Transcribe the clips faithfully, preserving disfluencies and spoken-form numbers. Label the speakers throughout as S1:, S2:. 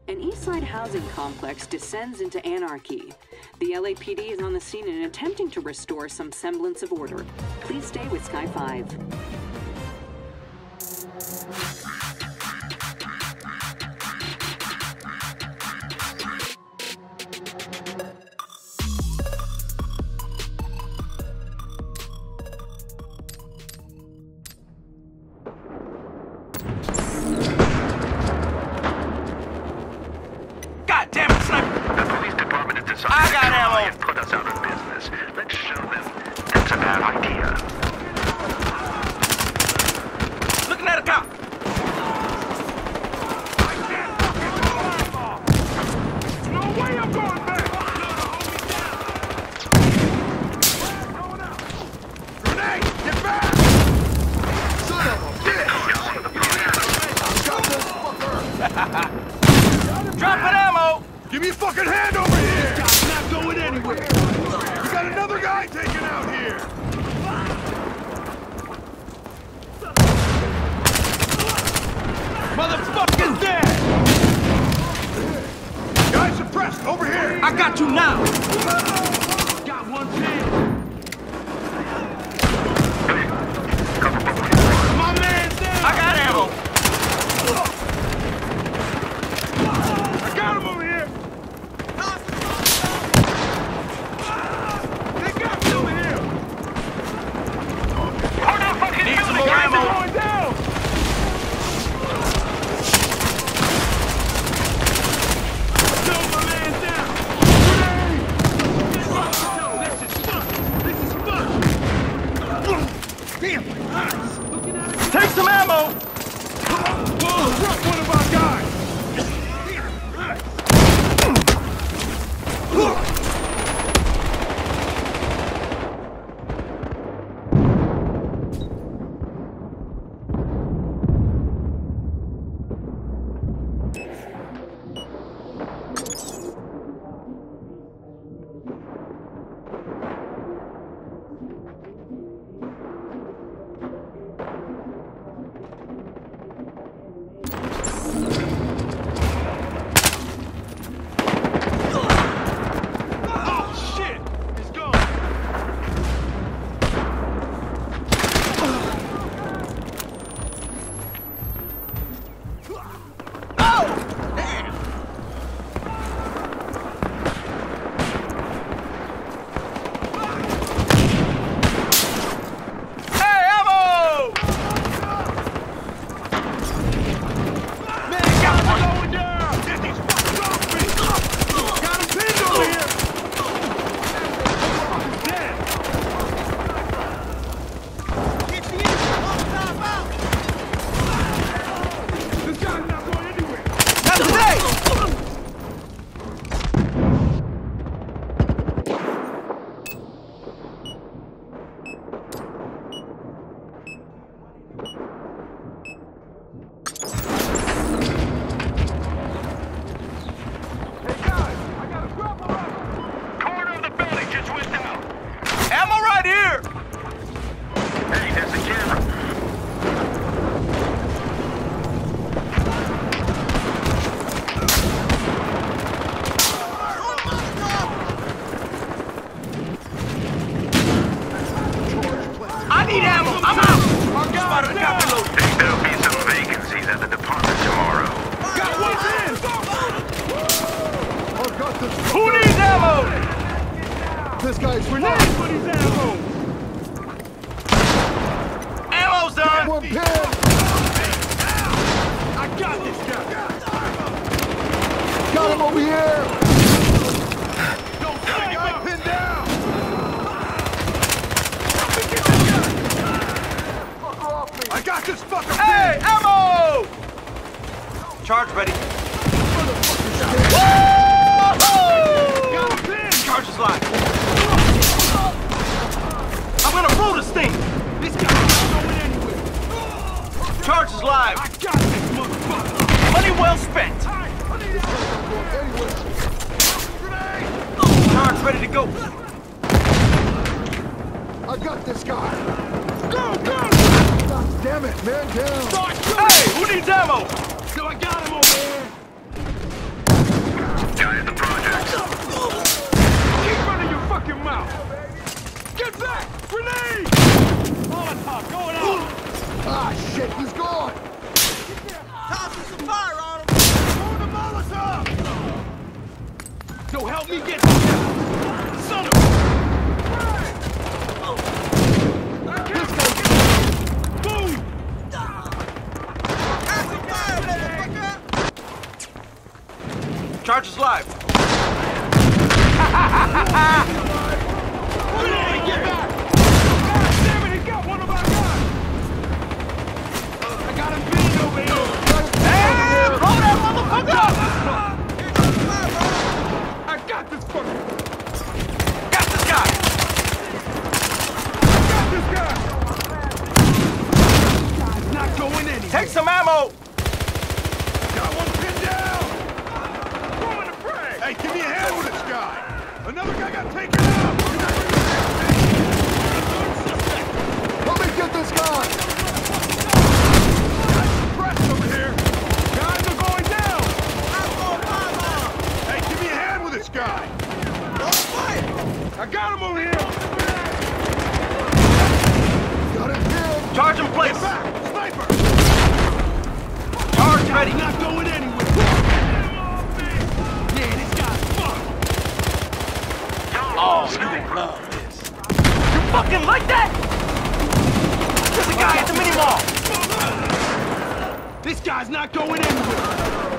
S1: An Eastside housing complex descends into anarchy. The L A P D is on the scene and attempting to restore some semblance of order. Please stay with Sky five.
S2: I got ammo! And put us out of business. Let's show them. That's a bad idea.
S3: Looking at a cop!
S2: I can't fucking move! No way I'm going back! Going out! Grenade! Get back! Son of a bitch! Got this fucker!
S3: Dropping ammo!
S2: Give me a fucking hand over here! Guy's not going anywhere! We got another guy taken out here!
S3: Motherfucker's dead!
S2: Guy suppressed! Over here!
S3: I got you now!
S2: Got one pin! My man's down!
S3: I got ammo!
S2: I got him over here! They got me over here! Hold on, fucking
S3: Need some
S2: building!
S3: more
S2: Guys
S3: ammo.
S2: are going down! Kill my man down! Grenade! This is fun! This is fun! Damn, my eyes!
S3: Take some ammo!
S2: Whoa, drop one of our guys!
S3: Who needs ammo?
S2: This guy's
S3: grenade for his ammo. Ammo's done.
S2: One pin. I got this guy. Got him over here. Don't die. I'm pinned down. I got this fucker.
S3: Hey, ammo! Charge ready. Charge is live. I'm gonna roll this thing.
S2: This guy's not going anywhere.
S3: Charge is live.
S2: I got this motherfucker.
S3: Money well spent. Charge ready to go.
S2: I got this guy. Go, go! God damn it, man down. Start shooting.
S3: Hey, who needs ammo?
S2: So I got him over here.
S4: Ah, shit, he's gone!
S2: Tossing some fire on him! Throw the Molotov! So help me get this guy! Son of a... This guy... Boom! Have some fire, motherfucker!
S3: Charges live.
S2: Come on, get back! God damn it, he got one of our guys! I got him beat over here!
S3: Hey, blow that motherfucker up!
S2: I got this fucker!
S3: Got this guy!
S2: Got this guy! He's not going anywhere!
S3: Take some ammo!
S2: Got one pinned down! Throwing the frag! Hey, give me a hand with this guy! Another guy got taken out!
S4: Help me get this guy!
S2: Guys suppressed over here! Guys are going down! I'm going five. Hey, give me a hand with this guy! Don't fight! I got him over here!
S4: Got him killed!
S3: Charge in place!
S2: Get back! Sniper!
S3: Charge ready!
S2: Not going anywhere! Yeah, this guy's fucked!
S3: Oh, you love this. You fucking like that? There's a guy at the mini mall.
S2: This guy's not going anywhere!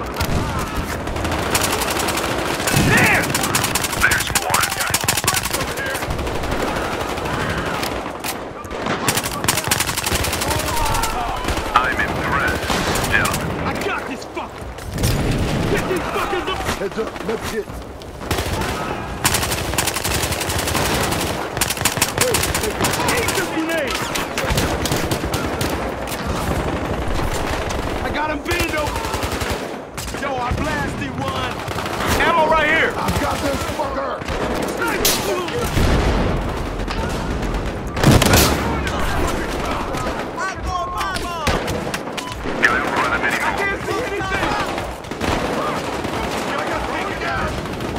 S3: There!
S5: There's one.
S2: Over there!
S5: I'm impressed, gentlemen.
S2: I got this fucker! Get these fuckers up!
S4: Heads up, let's get...
S2: Eat this grenade! I got him pinned over! Yo, I blasted one!
S3: Ammo right here.
S4: I've got this fucker!
S2: I'm going fireball!
S5: Guy over on the mini
S2: I can't see anything! I got taken down!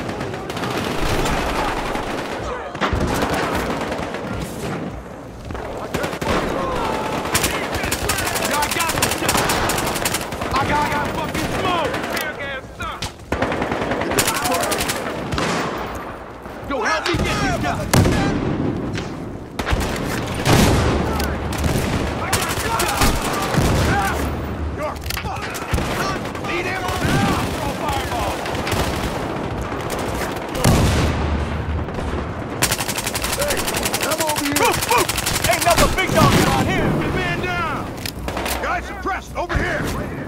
S2: Yo, I got this shot! I got, I got fucking smoke! Yo, help me get these guys! I got this guy! You're fucked! Need ammo now! Throw fireball!
S4: Hey, I'm over here!
S3: Woof, woof. Ain't nothing big dog around here.
S2: Man down! Guys suppressed! Over here!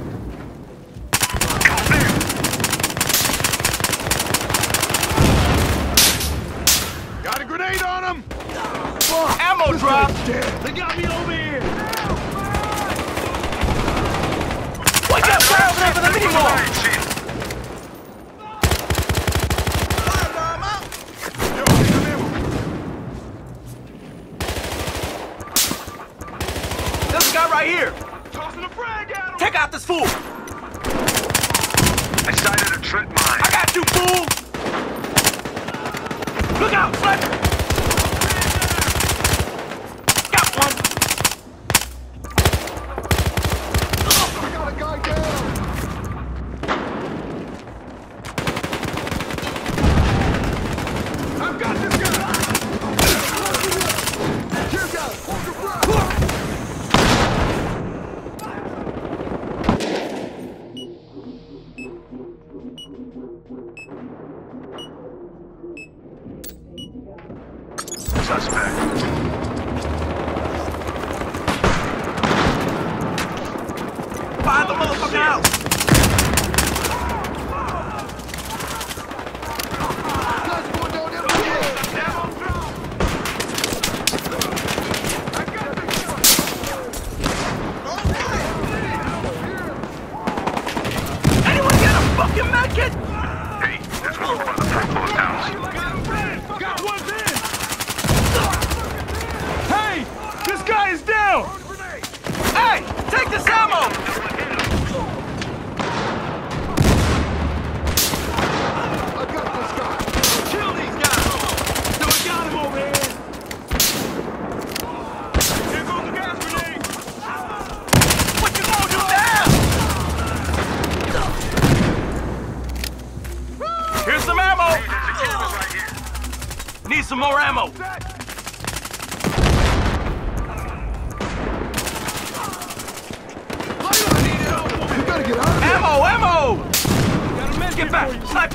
S2: Got a grenade on him!
S4: Fuck!
S3: Ammo
S4: This
S3: drop.
S4: guy's dead!
S2: They got me over here!
S3: We got rounds over the mini mall.
S2: Yo, get some ammo!
S3: There's a guy right here.
S2: Tossing a frag at him!
S3: Take out this fool.
S5: I sighted a trip mine.
S3: I got you, fool. Look out, sniper. Got one.
S4: I got a guy down!
S2: I've got this guy!
S4: Here, guys! Hold your breath!
S5: Suspect.
S3: Fire the motherfucker out.
S4: Guys going down everywhere!
S3: Anyone get a fucking medkit?
S5: Hey, there's one over by the front post house.
S2: Got one in! Hey! This guy is down!
S3: Hey, take this ammo.
S4: I got this guy!
S2: Kill these guys! No, I got him over here! Here goes the gas grenade!
S3: Need some more ammo.
S4: We gotta get out of here.
S3: Ammo, ammo! Get back! Sniper!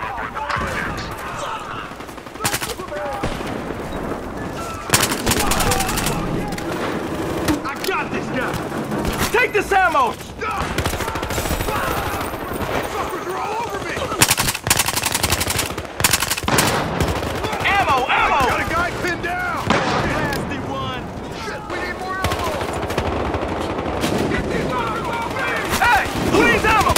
S2: I got this guy!
S3: Take this ammo!
S2: Stop! Fuckers are all over me!
S3: Ammo, ammo!
S2: Got a guy pinned down! Nasty one!
S4: Shit, we need more ammo.
S2: Get these fuckers off me!
S3: Hey! Who needs ammo?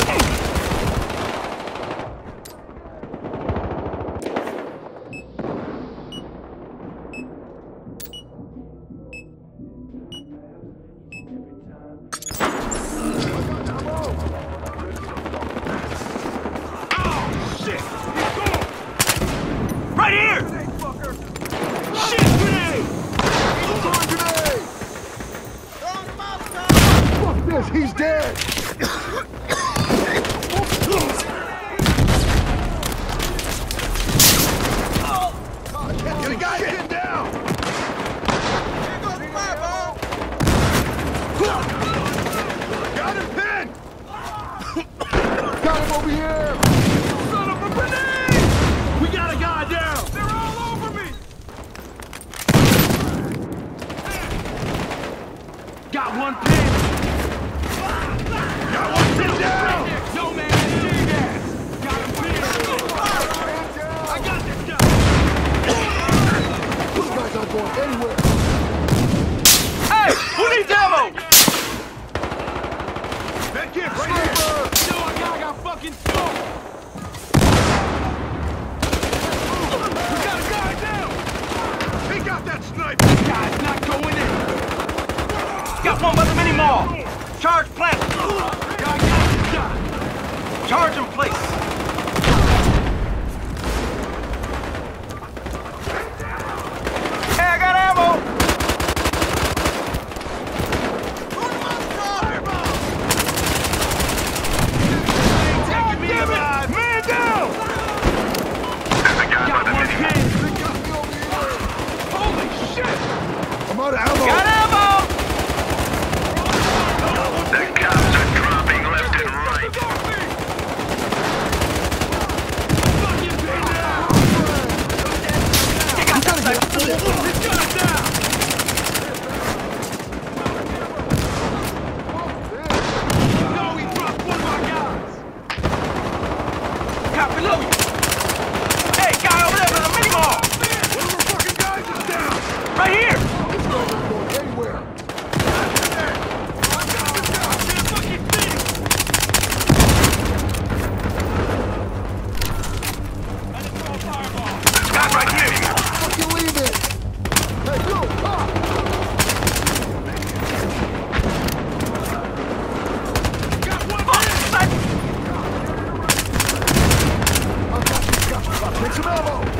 S3: Right here!
S2: Shit grenade!
S4: Throwing grenade. Fuck this, he's dead.
S2: Get a guy pinned down! Got him pinned!
S4: Got him over here.
S2: Son of a grenade! We got a guy down! They're all over me! Got one pinned! Got one pinned down! No man, see that! Got him pinned! I got this guy!
S4: These guys aren't going anywhere.
S3: Hey! Who needs ammo?
S2: That kid right here! No, I got, I got fucking smoked! We got a guy down! He got that sniper! This guy's not going in!
S3: Got one by the mini mall. Charge plant.
S2: I got this guy!
S3: Charge in place. Hey, I got ammo.
S2: Taking me alive! Man down!
S5: There's a guy by
S2: Got
S5: the
S2: one
S5: mini.
S2: pinned!
S4: They got me over here.
S2: Holy shit!
S4: I'm out of ammo.
S3: Got ammo.
S5: The cops are dropping left and right.
S2: Fucking pinned down!
S3: You got that sniper.
S2: He's got it down! No, he dropped one of my guys!
S3: Cop below you. Hey, guy over there by the mini mall.
S2: One of our fucking guys is down!
S3: Right here.
S4: These guys aren't going anywhere.
S3: Guy right here.
S4: Fucking leave it. Hey, go, pop.
S3: Fuck, sniper.
S4: I got these guys. Take some ammo.